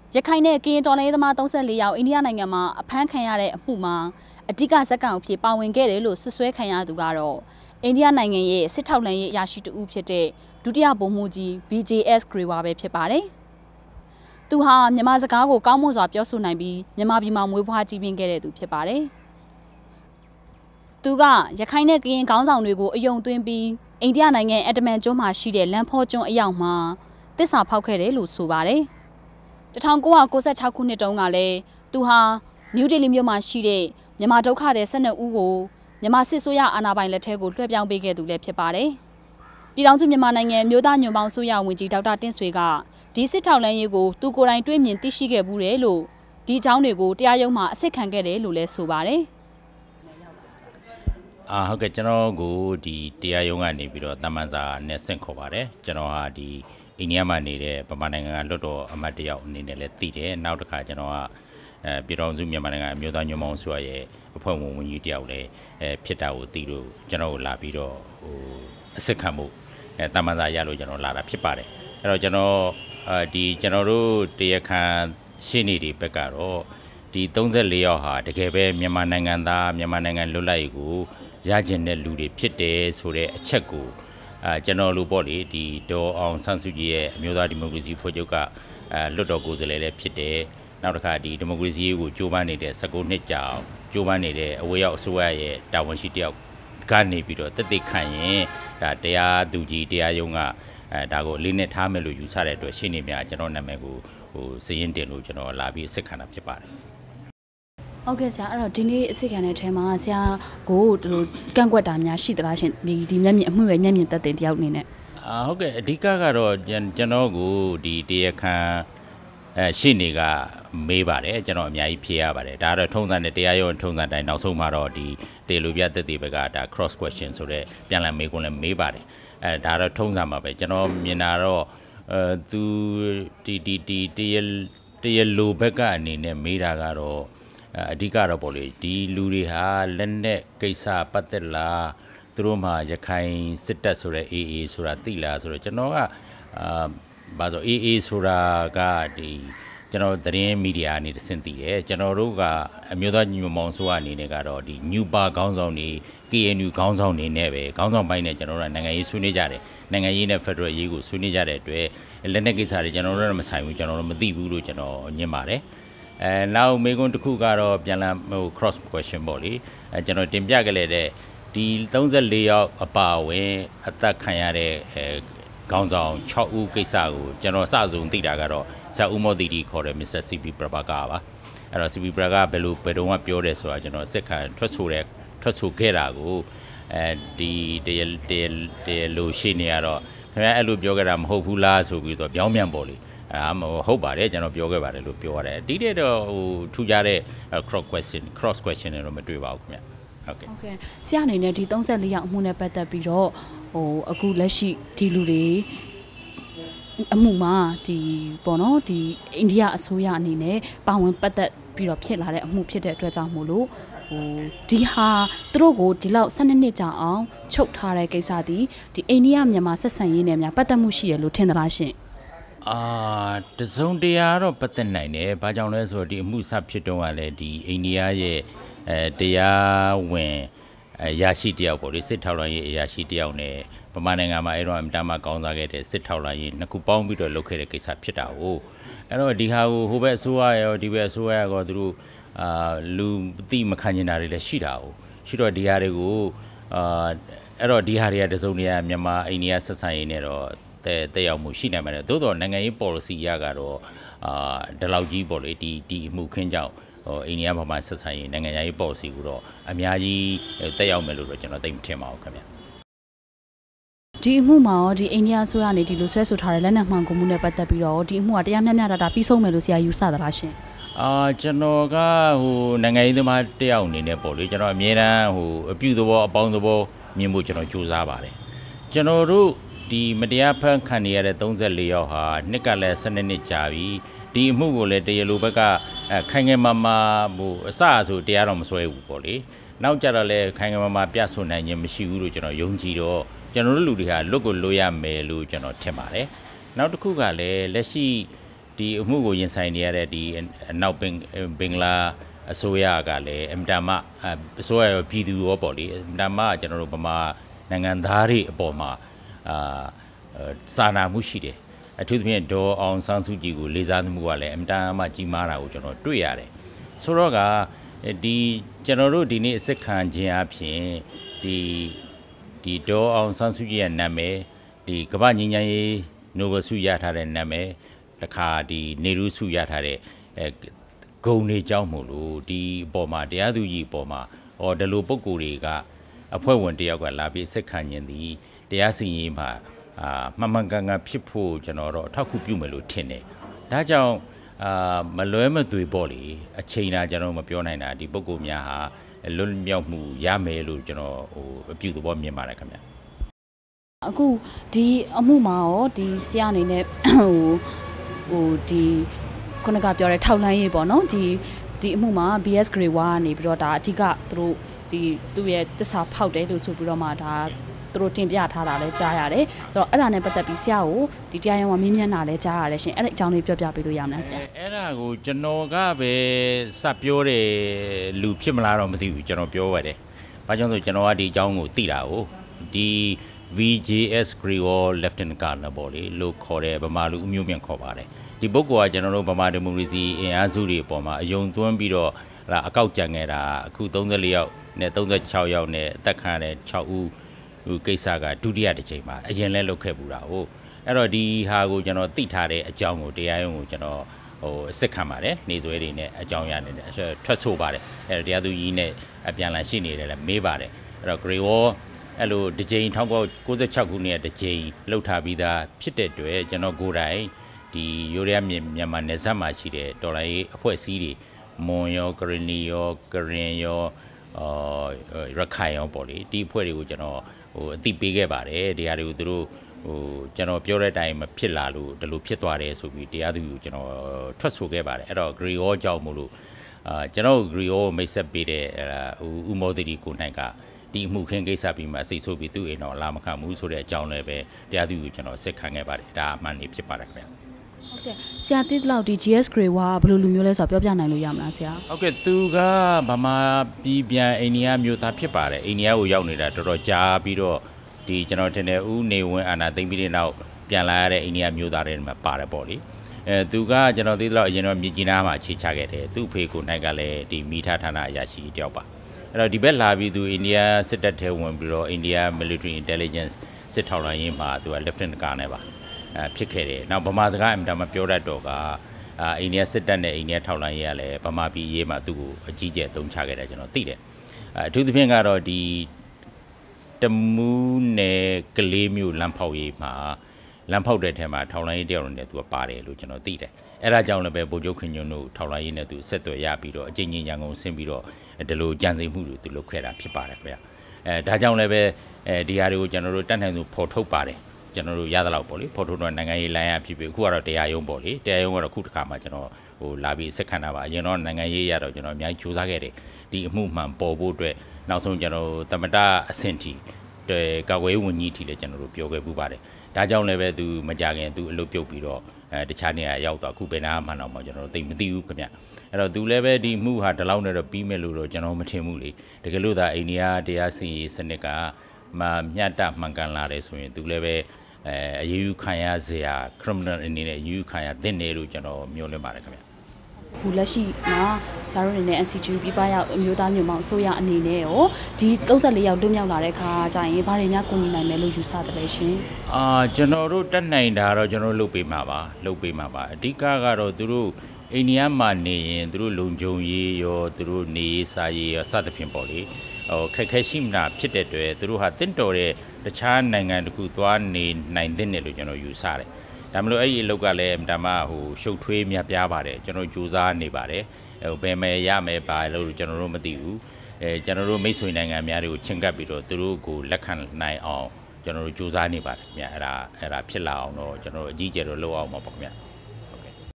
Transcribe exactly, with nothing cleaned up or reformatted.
ရခိုင်နဲ့ကရင်တော်လှန်ရေးသမားသုံးဆယ့်လေးယောက်အိန္ဒိယနိုင်ငံမှာအဖမ်းခံရတဲ့အမှုမှာအဓိကဇက်ကောင်အဖြစ်ပါဝင်ခဲ့တယ်လို့ဆွဆွဲခံရသူကတော့အိန္ဒိယနိုင်ငံရဲ့စစ်ထောက်လှမ်းရေးအရာရှိတဦးဖြစ်တဲ့ဒုတိယဗိုလ်မှူးကြီး V J S Grewa ပဲဖြစ်ပါတယ်။သူဟာမြန်မာစကားကိုကောင်းမွန်စွာပြောဆိုနိုင်ပြီးမြန်မာပြည်မှာမွေးဖွားကြီးပြင်းခဲ့တဲ့သူဖြစ်ပါတယ်။သူကရခိုင်နဲ့ကရင်ခေါင်းဆောင်တွေကိုအယုံသွင်းပြီးအိန္ဒိယနိုင်ငံအက်ဒမန်ကျွန်းမှာရှိတဲ့လမ်းဖောကျွန်းအရောက်မှာတစ္ဆာဖောက်ခဲ့တယ်လို့ဆိုပါတယ်။၁၉၉၆ခုနှစ်တုန်းကလည်းသူဟာနယူးဒေလီမြို့မှာရှိတဲ့မြန်မာဒုက္ခသည်၁၂ဦးကိုမြန်မာစစ်ဆိုရအာဏာပိုင်လက်ထဲကိုလွှဲပြောင်းပေးခဲ့သူလည်းဖြစ်ပါတယ်။ပြည်ထောင်စုမြန်မာနိုင်ငံမြို့သားညွန့်ပေါင်းဆိုရဝန်ကြီးဒေါက်တာတင့်ဆွေကဒီစစ်ထောက်လှမ်းရေးကိုသူကိုယ်တိုင်တွေ့မြင်သိရှိခဲ့မှုတယ်လို့ဒီအကြောင်းတွေကိုတရားရုံးမှာအစစ်ခံခဲ့တယ်လို့လည်းဆိုပါတယ်။အာဟုတ်ကဲ့ကျွန်တော်ကိုဒီတရားရုံးကနေပြီးတော့တမန်စာနဲ့ဆင့်ခေါ်ပါတယ်။ကျွန်တော်ဟာဒီအိန္ဒိယမှာနေတဲ့ဗမာနိုင်ငံကလွတ်တော်အမတ်တယောက်အနေနဲ့လည်းသိတယ်။နောက်တစ်ခါကျွန်တော်ကအဲပြည်တော်စုမြန်မာနိုင်ငံမြို့သားညွန့်ပေါင်းဆိုရရဲ့အဖွဲ့ဝင်ဝန်ကြီးတယောက်လည်းအဲဖြစ်တာကိုသိလို့ကျွန်တော်ကိုလာပြီးတော့ဟိုအစစ်ခံမှုအဲတမန်စာရလို့ကျွန်တော်လာတာဖြစ်ပါတယ်။အဲ့တော့ကျွန်တော်အဲဒီကျွန်တော်တို့တရားခံရှင်းနေဒီဘက်ကတော့ဒီသုံးဆယ့်လေးယောက်ဟာတကယ်ပဲမြန်မာနိုင်ငံသားမြန်မာနိုင်ငံလွတ်လပ်ရေးကိုရကျင်တဲ့လူတွေဖြစ်တယ်ဆိုတဲ့အချက်ကိုအဲကျွန်တော်လူပေါ့လေဒီဒေါ်အောင်ဆန်းစုကြည်ရဲ့အမျိုးသားဒီမိုကရေစီဖွဲ့ချုပ်ကအဲလွတ်တော်ကိုယ်စားလှယ်လည်းဖြစ်တယ်နောက်တစ်ခါဒီဒီမိုကရေစီကိုကြိုးပမ်းနေတဲ့၁၉နှစ်ကြာကြိုးပမ်းနေတဲ့အဝေးရောက်အစိုးရရဲ့တာဝန်ရှိတယောက်ကနေပြီးတော့တက်တက်ခံရင်ဒါတရားသူကြီးတရားရုံးကအဲဒါကိုလေးနဲ့ထားမယ်လို့ယူဆတဲ့အတွက်ရှင်းနေများကျွန်တော်နာမည်ကိုဟိုစည်ရင်တင်လို့ကျွန်တော်လာပြီးစစ်ခံတာဖြစ်ပါတယ်ဟုတ်ကဲ့ဆရာအဲ့တော့ဒီနေ့အစစ်ခံတဲ့အထဲမှာဆရာကိုဒီလိုကန့်ကွက်တာများရှိသလားရှင်ဒီဒီမျက်မြင်အမှုပဲမျက်မြင်သက်သေတယောက်အနေနဲ့အာဟုတ်ကဲ့အဓိကကတော့ကျွန်တော်ကိုဒီတရားခံအဲရှင်းနေကမေးပါတယ်ကျွန်တော်အများကြီးဖြေရပါတယ်ဒါကတော့ထုံးစံတဲ့တရားရုံးထုံးစံတိုင်းနောက်ဆုံးမှာတော့ဒီတေလူပြသက်သေဘက်ကဒါ cross question ဆိုတဲ့ပြန်လည်မေးခွန်းလည်းမေးပါတယ်အဲဒါတော့ထုံးစံပါပဲကျွန်တော်မြင်တာတော့အဲသူဒီဒီဒီတရားတရားလိုဘက်ကအနေနဲ့မေးတာကတော့အဓိကတော့ပေါ့လေဒီလူတွေဟာလက်နဲ့ကိစ္စပတ်သက်လားသူတို့မှာရခိုင်စစ်တပ်ဆိုတဲ့ A A ဆိုတာသိလားဆိုတော့ကျွန်တော်ကအာဘာလို့ A A ဆိုတာကဒီကျွန်တော်သတင်းမီဒီယာအနေနဲ့ဆင်သိတယ်ကျွန်တော်တို့ကအမျိုးသားညီမမောင်ဆိုအနေနဲ့ကတော့ဒီ New Bar ခေါင်းဆောင်တွေ K N U ခေါင်းဆောင်တွေနဲ့ပဲခေါင်းဆောင်ပိုင်းနဲ့ကျွန်တော်တို့နိုင်ငံရေးဆွေးနွေးကြတယ်နိုင်ငံရေးနဲ့ Federal ရေးကိုဆွေးနွေးကြတဲ့အတွက်လက်နဲ့ကိစ္စတွေကျွန်တော်တို့မဆိုင်ဘူးကျွန်တော်တို့မသိဘူးလို့ကျွန်တော်ညင်ပါတယ်အဲနောက်မေကွန်းတစ်ခုကတော့ပြန်လာဟို cross question ပေါ့လေအဲကျွန်တော်တင်ပြခဲ့တဲ့ဒီသုံးဆယ့်လေးယောက်အပါအဝင်အသက်ခံရတဲ့အဲခေါင်းဆောင်၆ဦးကိစ္စကိုကျွန်တော်စစုံသိတာကတော့ဇာဦးမော်တီတီခေါ်တဲ့ မစ္စတာ C P ပရဘာကပါအဲ့တော့ C P ပရဘာကဘယ်လိုဘယ်တော့မှပြောတယ်ဆိုတာကျွန်တော်စစ်ခံထွက်ဆိုတဲ့ထွက်ဆိုခဲ့တာကိုအဲဒီတရားတရားလို့ရှိနေရတော့ခင်ဗျာအဲ့လိုပြောခဲ့တာမဟုတ်ဘူးလားဆိုပြီးတော့ပြောင်းပြန်ပေါ့လေအာမဟုတ်ပါတယ်ကျွန်တော်ပြောခဲ့ပါတယ်လို့ပြောရတယ်ဒီတဲ့တော့ဟိုထူကြတဲ့ cross question cross question တွေတော့မတွေ့ပါဘူးခင်ဗျဟုတ်ကဲ့ဟုတ်ကဲ့ဆရာအနေနဲ့ဒီသုံးဆယ့်လေးယောက်အမှုနဲ့ပတ်သက်ပြီးတော့ဟိုအခုလက်ရှိဒီလူတွေအမှုမှာဒီပေါ့နော်ဒီအိန္ဒိယအစိုးရအနေနဲ့ပါဝင်ပတ်သက်ပြီးတော့ဖြစ်လာတဲ့အမှုဖြစ်တဲ့အတွက်ကြောင့်မို့လို့ဟိုဒီဟာသူတို့ကိုဒီလောက်၁၂နှစ်ကြာအောင်ချုပ်ထားတဲ့ကိစ္စဒီဒီအိန္ဒိယမြန်မာဆက်ဆံရေးနဲ့များပတ်သက်မှုရှိတယ်လို့ထင်သလားရှင်အာတစုံတရာတော့ပတ်သက်နိုင်တယ်။ဘာကြောင့်လဲဆိုတော့ဒီအမှုစဖြစ်တော့ကလည်းဒီအိန္ဒိယရဲ့အဲတရားဝင်အရာရှိတယောက်ပေါ့လေစစ်ထောက်လှမ်းရေးအရာရှိတယောက်နဲ့ဗမာနိုင်ငံမှာအဲ့တော့အမတမကောင်းစားခဲ့တဲ့စစ်ထောက်လှမ်းရေးနှစ်ခုပေါင်းပြီးတော့လုပ်ခဲ့တဲ့ကိစ္စဖြစ်တာကိုအဲ့တော့ဒီဟာကိုဟိုဘက်အစိုးရရောဒီဘက်အစိုးရရောသူတို့အာလူသိမခံကျင်တာတွေလည်းရှိတာကိုရှိတော့ဒီဟာတွေကိုအာအဲ့တော့ဒီဟာတွေကတစုံတရာမြန်မာအိန္ဒိယဆက်ဆံရေးနဲ့တော့တဲ့တဲ့ရောက်မှုရှိနိုင်ပါတယ်သို့တော့နိုင်ငံရေး policy ရကတော့အာဒီလောက်ကြီးပေါ့လေဒီဒီအမှုခင်းကြောင့်ဟိုအိန္ဒိယဗမာဆက်ဆံရေးနိုင်ငံရေး policy ကိုတော့အများကြီးတက်ရောက်မယ်လို့တော့ကျွန်တော်သိမထင်ပါဘူးခင်ဗျဒီအမှုမှာရောဒီအိန္ဒိယဆိုရနေဒီလိုဆွဲဆိုထားတဲ့လက်နက်မှန်ကုန်မှုနဲ့ပတ်သက်ပြီးတော့ဒီအမှုကတရားမျှမျှတတပြီးဆုံးမယ်လို့ဆရာယူဆသလားရှင်အာကျွန်တော်ကဟိုနိုင်ငံရေးသမားတယောက်အနေနဲ့ပေါ့လေကျွန်တော်အမြဲတမ်းဟိုအပြုသဘောအပေါင်းသဘောမြင်ဖို့ကျွန်တော်ကြိုးစားပါတယ်ကျွန်တော်တို့ဒီမတရားဖန်ခံနေရတဲ့သုံးဆယ့်လေးယောက်ဟာနှစ်ကလည်း၁၂နှစ်ကြာပြီဒီအမှုကိုလည်းတရားလိုဘက်ကခိုင်ငယ်မာမာဟိုအစအဆိုတရားတော်မဆွဲဘူးပေါ့လေနောက်ကြတော့လည်းခိုင်ငယ်မာမာပြဆိုနိုင်ခြင်းမရှိဘူးလို့ကျွန်တော်ယုံကြည်တော့ကျွန်တော်တို့လူတွေဟာလွတ်ကိုလွတ်ရမယ်လို့ကျွန်တော်ထင်ပါတယ်နောက်တစ်ခုကလည်းလက်ရှိဒဒီအမှုကိုရင်ဆိုင်နေရတဲ့ဒီနောက်ပင်ပင်လာအစိုးရကလည်းအမတမအစိုးရရောပြည်သူရောပေါ့လေအမတမကျွန်တော်တို့ဗမာနိုင်ငံသားတွေအပေါ်မှာအာစာနာမှုရှိတယ်အထူးသဖြင့်ဒေါ်အောင်ဆန်းစုကြည်ကိုလေးစားမှုကလည်းအမတမကြီးမားတာကိုကျွန်တော်တွေ့ရတယ်ဆိုတော့ကဒီကျွန်တော်တို့ဒီနေ့အစစ်ခံခြင်းအဖြစ်ဒီဒီဒေါ်အောင်ဆန်းစုကြည်ရဲ့နာမည်ဒီကမ္ဘာငြိမ်းချမ်းရေးနိုဘယ်ဆုရထားတဲ့နာမည်တခါဒီနေရူးဆုရထားတဲ့အဲဂုံတွေကြောင်းမို့လို့ဒီအပေါ်မှာတရားသူကြီးအပေါ်မှာဟောဒီလိုပုံကိုယ်တွေကအဖွဲ့ဝင်တယောက်ကလာပြီးစစ်ခံခြင်းသည်တရားစီရင်မှာအာမှန်မှန်ကန်ကန်ဖြစ်ဖို့ကျွန်တော်တော့အထောက်အကူပြုမယ်လို့ထင်တယ်ဒါကြောင့်အာမလွဲမသွေပေါ့လေအချိန်သာကျွန်တော်မပြောနိုင်တာဒီပုံကိုယ်များဟာလွတ်မြောက်မှုရမယ်လို့ကျွန်တော်ဟိုအပြုသဘောမြင်ပါတယ်ခင်ဗျအခုဒီအမှုမှာရောဒီဆရာအနေနဲ့ဟိုဟိုဒီခုနကပြောတဲ့ထောက်လှမ်းရေးပေါ့နော်ဒီဒီအမှုမှာ B S grade one ကနေပြီးတော့ဒါအဓိကသူတို့ဒီသူ့ရဲ့တစ္ဆာဖောက်တယ်လို့ဆိုပြီးတော့မှဒါသူတို့တင်ပြထားတာလည်းကြားရတယ်ဆိုတော့အဲ့ဒါနဲ့ပတ်သက်ပြီးဆရာကိုဒီတရားရုံးကမေးမြန်းတာလည်းကြားရတယ်ရှင်အဲ့ဒီအကြောင်းလေးပြောပြပေးလို့ရမလားဆရာအဲ့ဒါကိုကျွန်တော်ကပဲစပြောတယ်လူဖြစ်မလားတော့မသိဘူးကျွန်တော်ပြောပါတယ်ဘာကြောင့်ဆိုကျွန်တော်ကဒီအကြောင်းကိုသိတာကိုဒီ V J S grade Lieutenant Colonel ပေါ့လေလို့ခေါ်တယ်ဗမာလူအမျိုးမြန်ခေါ်ပါတယ်ဒီပုဂ္ဂိုလ်ကကျွန်တော်တို့ဗမာဒီမိုကရေစီအင်အားစုတွေအပေါ်မှာအယုံသွင်းပြီးတော့အကောက်ကြံခဲ့တာအခုသုံးဆယ်လေးယောက်နဲ့သုံးဆယ်ခြောက်ယောက်နဲ့အသက်ခံတဲ့ခြောက်ဦးဟိုကိစ္စကဒုတိယတစ်ချိန်မှာအရင်လဲလုပ်ခဲ့ပူတာဟုတ်အဲ့တော့ဒီဟာကိုကျွန်တော်သိထားတဲ့အကြောင်းကိုတရားရုံးကိုကျွန်တော်ဟိုအစစ်ခံပါတယ်နေဆွဲတွေနဲ့အကြောင်းရနေတယ်ထွက်ဆိုပါတယ်အဲ့တော့တရားသူကြီးနဲ့အပြန်လာရှိနေတယ်လည်းမေးပါတယ်အဲ့တော့ grade oneအဲ့လိုတစ်ချိန်၁၉၉၆ခုနှစ်တစ်ချိန်လှုပ်ထားပြီးသားဖြစ်တဲ့အတွက်ကျွန်တော်ကိုယ်တိုင်ဒီရိုးရမြန်မာနယ်စပ်မှာရှိတဲ့တော်လိုင်းအဖွဲ့အစည်းတွေမွန်ရောကရင်နီရောကရင်ရောအာရခိုင်ရောပေါ့လေဒီအဖွဲ့တွေကိုကျွန်တော်ဟိုအသိပေးခဲ့ပါတယ်တရားတွေကိုသူတို့ဟိုကျွန်တော်ပြောတဲ့အတိုင်းမဖြစ်လာလို့ဒီလိုဖြစ်သွားတယ်ဆိုပြီးတရားသူကိုကျွန်တော်ထွက်ဆိုခဲ့ပါတယ်အဲ့တော့ grade ရောကြောက်မို့လို့အာကျွန်တော် grade ရောမိတ်ဆက်ပေးတဲ့ဟိုဥမောသတိကိုနိုင်ကဒီမှုခင်းကိစ္စပြီးမှစိတ်ဆိုးပြီးသူ့အိမ်တော်လာမခံဘူးဆိုတဲ့အကြောင်းလည်းပဲတရားသူကိုကျွန်တော်စစ်ခံခဲ့ပါတယ်ဒါအမှန်နေဖြစ်ပါတယ်ခင်ဗျဟုတ်ကဲ့ဆရာတိလောက်ဒီ G S grade ကဘယ်လိုလူမျိုးလဲဆိုတော့ပြောပြနိုင်လို့ရမလားဆရာဟုတ်ကဲ့သူကဗမာပြည်ပြန်အိန္ဒိယမျိုးသားဖြစ်ပါတယ်အိန္ဒိယကိုရောက်နေတာတော်တော်ကြာပြီးတော့ဒီကျွန်တော်ထင်တယ်ဦးနေဝင်းအာနာသိမ့်ပြီးတဲ့နောက်ပြန်လာရတဲ့အိန္ဒိယမျိုးသားတွေမှာပါတယ်ပေါ့လေအဲသူကကျွန်တော်သိသလောက်အရင်တော့မြစ်ကြီးနားမှာအခြေချခဲ့တယ်သူ့ဖေကိုနိုင်ကလည်းဒီမိထားဌာနအရာရှိတယောက်ပါအဲ့တော့ဒီဘက်လာပြီးသူအိန္ဒိယစစ်တပ်ထဲဝင်ပြီးတော့အိန္ဒိယ military intelligence စစ်ထောက်လှမ်းရေးမှာသူက lieutenant colonel ပါအဲဖြစ်ခဲ့တယ်နောက်ဗမာစကားအင်တာမပြောတတ်တော့ကအာအိန္ဒိယစစ်တပ်နဲ့အိန္ဒိယထောက်လှမ်းရေးကလည်းဗမာပြည်ရေးမှာသူ့ကိုအကြီးကျယ်တုံးချခဲ့တယ်ကျွန်တော်သိတယ်အထူးသဖြင့်ကတော့ဒီတမူးနယ်ကလေးမျိုးလမ်းဖောက်ရေးမှာလမ်းဖောက်တဲ့ထဲမှာထောက်လှမ်းရေးတယောက်နဲ့သူကပါတယ်လို့ကျွန်တော်သိတယ်အဲ့ဒါကြောင့်လည်းပဲဗိုလ်ချုပ်ခင်ညွန့်တို့ထောက်လှမ်းရေးနဲ့သူဆက်သွယ်ရပြီးတော့အကျဉ်းချင်းရန်ကုန်ဆင်းပြီးတော့ဒီလိုကြံစည်မှုတွေသူလုပ်ခဲ့တာဖြစ်ပါတယ်ခင်ဗျအဲဒါကြောင့်လည်းပဲအဲဒီဟာတွေကိုကျွန်တော်တို့တတ်နိုင်သူဖော်ထုတ်ပါတယ်ကျွန်တော်တို့ရသလောက်ပေါ့လေဖော်ထုတ်တော့နိုင်ငံရေးလိုင်းရဖြစ်ပြီးအခုကတော့တရားရုံးပေါ့လေတရားရုံးကတော့ခုတစ်ခါမှကျွန်တော်ဟိုလာပြီးစစ်ခံတာပါအရင်တော့နိုင်ငံရေးရတော့ကျွန်တော်အများကြီးစူးစမ်းခဲ့တယ်ဒီအမှုမှန်ပေါ်ဖို့အတွက်နောက်ဆုံးကျွန်တော်တမတအဆင့်ထိကာကွယ်ဝင်ကြီးထိလည်းကျွန်တော်တို့ပြောခဲ့ပူပါတယ်ဒါကြောင့်လည်းပဲသူမကြခင်သူအလုပ်ပြုတ်ပြီးတော့အဲတခြားနေရာရောက်သွားအခုပဲနားမှန်တော့မှကျွန်တော်တို့သိမသိဘူးခင်ဗျအဲ့တော့သူလည်းပဲဒီမှုဟာဒီလောက်နဲ့တော့ပြီးမယ်လို့တော့ကျွန်တော်မထင်ဘူးလေတကယ်လို့သာအိန္ဒိယတရားစီရင်စနစ်ကမှမြတ်တမှန်ကန်လာတယ်ဆိုရင်သူလည်းပဲအဲအယူခံရစရာ criminal အနေနဲ့အယူခံရတဲ့နေလို့ကျွန်တော်မျှော်လင့်ပါတယ်ခင်ဗျခုလက်ရှိမှာဆရာတို့အနေနဲ့ N C G ပြပရောက်အမျိုးသားညွန့်ပေါင်းအစိုးရအနေနဲ့ရောဒီသုံးဆယ်လေးယောက်လွတ်မြောက်လာတဲ့ခါကျရင်ဘာတွေများကူညီနိုင်မယ်လို့ယူဆတယ်လဲရှင်အာကျွန်တော်တို့တက်နိုင်တာတော့ကျွန်တော်တို့လုပ်ပေးမှာပါလုပ်ပေးမှာပါအဓိကကတော့သူတို့အိန္ဒိယမှာနေရင်သူတို့လုံခြုံရေးရောသူတို့နေရေးစားရေးရောစသဖြင့်ပေါ့လေဟိုခက်ခဲရှိမနာဖြစ်တဲ့အတွက်သူတို့ဟာတင့်တော်တဲ့တခြားနိုင်ငံတခုသွားနေနိုင်တဲ့နယ်လို့ကျွန်တော်ယူဆတယ်ဒါမလို့အဲ့ဒီအလုပ်ကလည်းဒါမှဟိုရှုပ်ထွေးမြပြားပါတယ်ကျွန်တော်ကြိုးစားနေပါတယ်ဟိုဘယ်မယ်ရမယ်ပါလို့ကျွန်တော်တို့မသိဘူးအဲကျွန်တော်တို့မိတ်ဆွေနိုင်ငံများတွေကိုချင်းကပ်ပြီးတော့သူတို့ကိုလက်ခံနိုင်အောင်ကျွန်တော်တို့ကြိုးစားနေပါတယ်ခင်ဗျအဲ့ဒါအဲ့ဒါဖြစ်လာအောင်တော့ကျွန်တော်တို့အကြီးကျယ်တော့လုပ်အောင်ပါပေါ့ခင်ဗျ